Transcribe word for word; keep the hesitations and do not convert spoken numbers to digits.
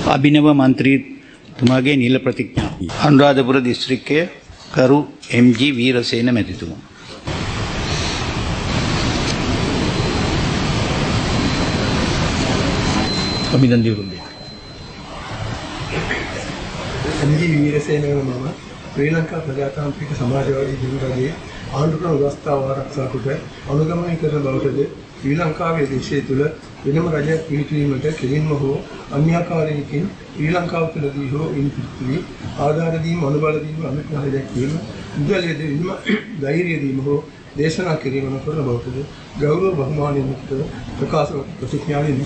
අභිනව මන්ත්‍රීතුමාගේ නිල ප්‍රතිඥා. අනුරාධපුර දිස්ත්‍රික්කයේ කරු එම්.ජී. වීරසේන මැතිතුමා. අභිනන්දනය කරනවා. එම්.ජී. වීරසේන මම ශ්‍රී ලංකා ප්‍රජාතාන්ත්‍රික සමාජවාදී ජනරජයේ ආණ්ඩුක්‍රම ව්‍යවස්ථාව ආරක්ෂා කොට අනුගමනය කරන බවටද ශ්‍රී ලංකාවේ දේශය තුළ වෙනම රජයක් පිහිටීමට කෙලින්ම හෝ අන්‍යාකාරයකින් ශ්‍රී ලංකාව තුළදී හෝ ඉන්පිරිවි ආධාර දීම අනුබල දීම අනුග්‍රහය දැක්වීම මුදල් යෙදවීම ධෛර්යය දීම හෝ දේශනා කිරීම නොකරන බවටද ගෞරව බහුමානයෙන් යුක්තව ප්‍රකාශ ප්‍රතිඥාවෙන්